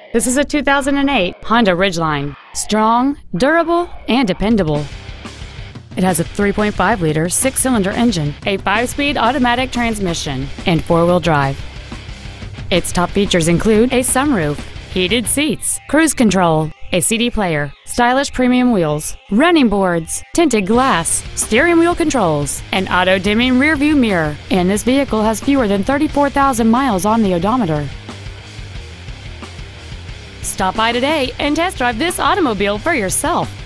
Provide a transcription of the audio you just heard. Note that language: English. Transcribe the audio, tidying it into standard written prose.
This is a 2008 Honda Ridgeline. Strong, durable, and dependable. It has a 3.5-liter 6-cylinder engine, a 5-speed automatic transmission, and 4-wheel drive. Its top features include a sunroof, heated seats, cruise control, a CD player, stylish premium wheels, running boards, tinted glass, steering wheel controls, an auto-dimming rear-view mirror, and this vehicle has fewer than 34,000 miles on the odometer. Stop by today and test drive this automobile for yourself.